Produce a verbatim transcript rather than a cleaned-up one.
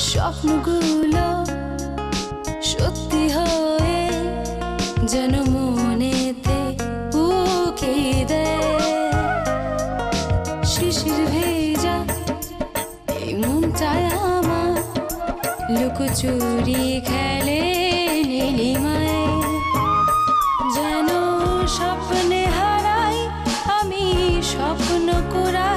স্বপ্নগুলো সত্যি হয়ে যেন মনেতে উকি দেয়। শিশির ভেজা এই মনটায় আমার লুকোচুরি খেলে নীলিমায়, যেন স্বপ্নে হারাই আমি স্বপ্ন করা